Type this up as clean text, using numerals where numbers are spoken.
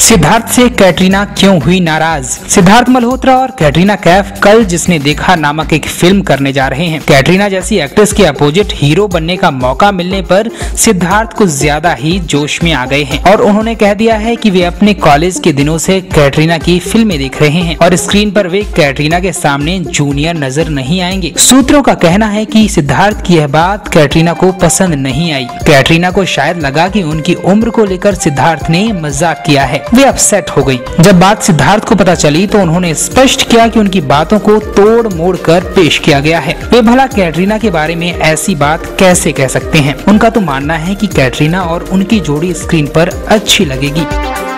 सिद्धार्थ से कैटरीना क्यों हुई नाराज। सिद्धार्थ मल्होत्रा और कैटरीना कैफ कल जिसने देखा नामक एक फिल्म करने जा रहे हैं। कैटरीना जैसी एक्ट्रेस के अपोजिट हीरो बनने का मौका मिलने पर सिद्धार्थ कुछ ज्यादा ही जोश में आ गए हैं और उन्होंने कह दिया है कि वे अपने कॉलेज के दिनों से कैटरीना की फिल्में देख रहे हैं और स्क्रीन पर वे कैटरीना के सामने जूनियर नजर नहीं आएंगे। सूत्रों का कहना है कि सिद्धार्थ की यह बात कैटरीना को पसंद नहीं आई। कैटरीना को शायद लगा कि उनकी उम्र को लेकर सिद्धार्थ ने मजाक किया है। वे अपसेट हो गई। जब बात सिद्धार्थ को पता चली तो उन्होंने स्पष्ट किया कि उनकी बातों को तोड़ मोड़ कर पेश किया गया है। वे भला कैटरीना के बारे में ऐसी बात कैसे कह सकते हैं। उनका तो मानना है कि कैटरीना और उनकी जोड़ी स्क्रीन पर अच्छी लगेगी।